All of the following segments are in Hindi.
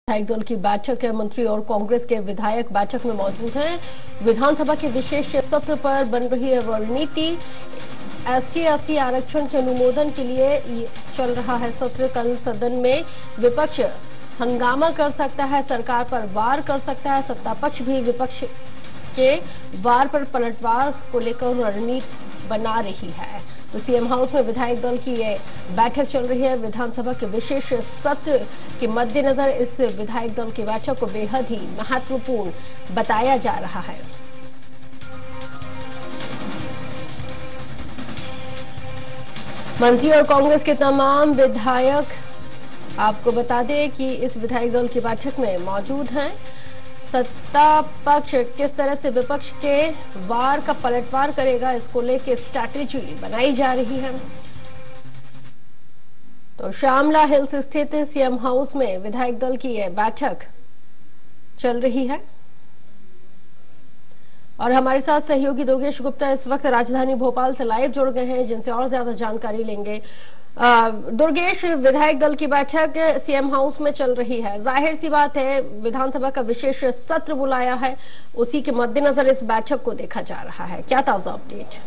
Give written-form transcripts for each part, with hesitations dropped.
विधायक दल की बैठक है। मंत्री और कांग्रेस के विधायक बैठक में मौजूद हैं। विधानसभा के विशेष सत्र पर बन रही है रणनीति। ST/SC आरक्षण के अनुमोदन के लिए चल रहा है सत्र। कल सदन में विपक्ष हंगामा कर सकता है, सरकार पर वार कर सकता है। सत्ता पक्ष भी विपक्ष के वार पर पलटवार को लेकर रणनीति बना रही है। तो सीएम हाउस में विधायक दल की ये बैठक चल रही है। विधानसभा के विशेष सत्र के मद्देनजर इस विधायक दल की बैठक को बेहद ही महत्वपूर्ण बताया जा रहा है। मंत्री और कांग्रेस के तमाम विधायक आपको बता दें कि इस विधायक दल की बैठक में मौजूद हैं। सत्ता पक्ष किस तरह से विपक्ष के वार का पलटवार करेगा, इसको लेकर स्ट्रैटेजी बनाई जा रही है। तो श्यामला हिल्स स्थित सीएम हाउस में विधायक दल की यह बैठक चल रही है और हमारे साथ सहयोगी दुर्गेश गुप्ता इस वक्त राजधानी भोपाल से लाइव जुड़ गए हैं, जिनसे और ज्यादा जानकारी लेंगे। दुर्गेश, विधायक दल की बैठक सीएम हाउस में चल रही है। जाहिर सी बात है विधानसभा का विशेष सत्र बुलाया है, उसी के मद्देनजर इस बैठक को देखा जा रहा है। क्या ताजा अपडेट?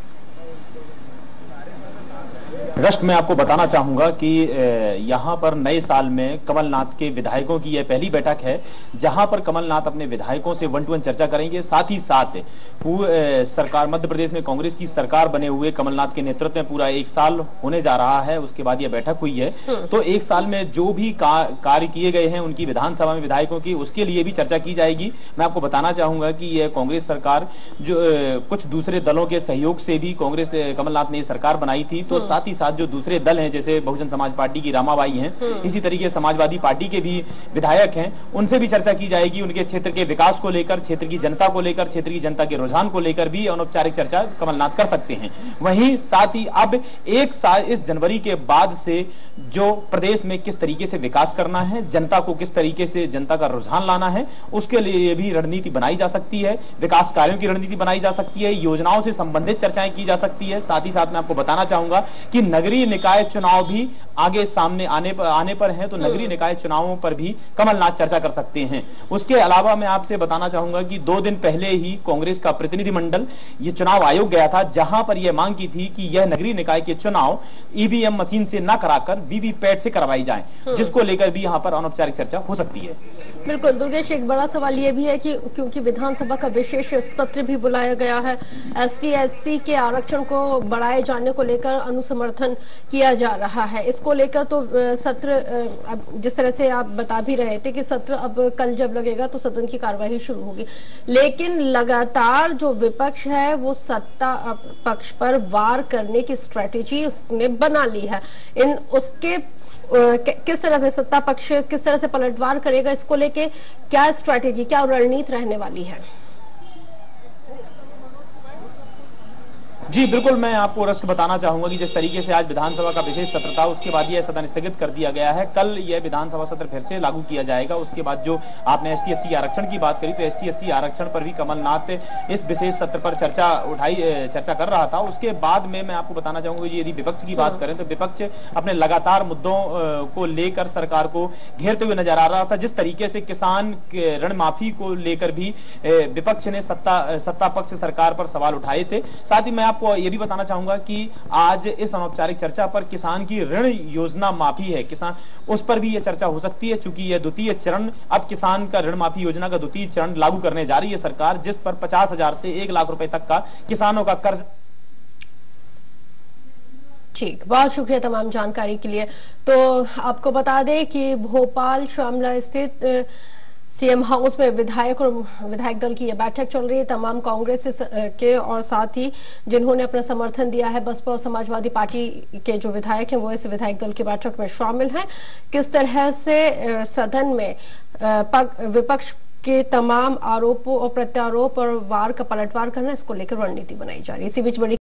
रश्क, मैं आपको बताना चाहूंगा कि यहाँ पर नए साल में कमलनाथ के विधायकों की यह पहली बैठक है जहां पर कमलनाथ अपने विधायकों से 1-to-1 चर्चा करेंगे। साथ ही साथ सरकार, मध्य प्रदेश में कांग्रेस की सरकार बने हुए कमलनाथ के नेतृत्व में पूरा 1 साल होने जा रहा है। उसके बाद यह बैठक हुई है, तो 1 साल में जो भी कार्य किए गए हैं उनकी विधानसभा में विधायकों की, उसके लिए भी चर्चा की जाएगी। मैं आपको बताना चाहूंगा कि यह कांग्रेस सरकार जो कुछ दूसरे दलों के सहयोग से भी कांग्रेस कमलनाथ ने सरकार बनाई थी, तो साथ ही साथ जो दूसरे दल हैं जैसे बहुजन समाज पार्टी की रामाबाई हैं, इसी तरीके समाजवादी पार्टी के भी विधायक हैं, उनसे भी चर्चा की जाएगी। उनके क्षेत्र के विकास को लेकर, क्षेत्र की जनता को लेकर, क्षेत्र की जनता के रुझान को लेकर भी अनौपचारिक चर्चा कमलनाथ कर सकते हैं। वहीं साथ ही अब 1 साल इस जनवरी के बाद से जो प्रदेश में किस तरीके से विकास करना है, जनता को किस तरीके से जनता का रुझान लाना है, उसके लिए भी रणनीति बनाई जा सकती है। विकास कार्यों की रणनीति बनाई जा सकती है, योजनाओं से संबंधित चर्चाएं की जा सकती है। साथ ही साथ मैं आपको बताना चाहूंगा कि नगरीय निकाय चुनाव भी आगे सामने आने पर हैं, तो नगरीय निकाय चुनावों पर भी कमलनाथ चर्चा कर सकते हैं। उसके अलावा मैं आपसे बताना चाहूंगा कि 2 दिन पहले ही कांग्रेस का प्रतिनिधिमंडल ये चुनाव आयोग गया था, जहां पर यह मांग की थी कि यह नगरीय निकाय के चुनाव ईवीएम मशीन से न कराकर वीवीपैट से करवाई जाए, जिसको लेकर भी यहां पर अनौपचारिक चर्चा हो सकती है। बिल्कुल दुर्गेश, एक बड़ा सवाल यह भी है कि क्योंकि विधानसभा का विशेष सत्र भी बुलाया गया है, ST/SC के आरक्षण को बढ़ाए जाने को लेकर अनुसमर्थन किया जा रहा है। इसको लेकर तो सत्र, जिस तरह से आप बता भी रहे थे कि सत्र अब कल जब लगेगा तो सदन की कार्यवाही शुरू होगी, लेकिन लगातार जो विपक्ष है वो सत्ता पक्ष पर वार करने की स्ट्रेटेजी उसने बना ली है। उसके किस तरह से सत्ता पक्ष किस तरह से पलटवार करेगा, इसको लेके क्या स्ट्रैटेजी, क्या रणनीति रहने वाली है? जी बिल्कुल, मैं आपको रश्क बताना चाहूंगा कि जिस तरीके से आज विधानसभा का विशेष सत्र था, उसके बाद यह सदन स्थगित कर दिया गया है। कल यह विधानसभा सत्र फिर से लागू किया जाएगा। उसके बाद जो आपने ST/SC आरक्षण की बात करी, तो ST/SC आरक्षण पर भी कमलनाथ इस विशेष सत्र पर चर्चा कर रहा था। उसके बाद में मैं आपको बताना चाहूंगा यदि विपक्ष की बात करें तो विपक्ष अपने लगातार मुद्दों को लेकर सरकार को घेरते हुए नजर आ रहा था। जिस तरीके से किसान ऋण माफी को लेकर भी विपक्ष ने सत्ता पक्ष सरकार पर सवाल उठाए थे। साथ ही मैं आपको यह भी बताना चाहूंगा कि आज इस अनौपचारिक चर्चा पर किसान की ऋण योजना माफी है, किसान उस पर भी यह चर्चा हो सकती है, चूंकि यह द्वितीय चरण, अब किसान का ऋण माफी योजना का द्वितीय चरण लागू करने जा रही है सरकार, जिस पर 50,000 से 1 लाख रुपए तक का किसानों का कर्ज। ठीक, बहुत शुक्रिया तमाम जानकारी के लिए। तो आपको बता दें कि भोपाल श्यामला स्थित सीएम हाउस में विधायक दल की यह बैठक चल रही है। तमाम कांग्रेस के और साथ ही जिन्होंने अपना समर्थन दिया है, बसपा और समाजवादी पार्टी के जो विधायक हैं वो इस विधायक दल की बैठक में शामिल हैं। किस तरह से सदन में विपक्ष के तमाम आरोपों और प्रत्यारोप और वार का पलटवार करना, इसको लेकर रणनीति बनाई जा रही है। इसी बीच बड़ी